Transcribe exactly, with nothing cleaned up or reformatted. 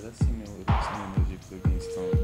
let's see, man, what some of the music we've been stoned.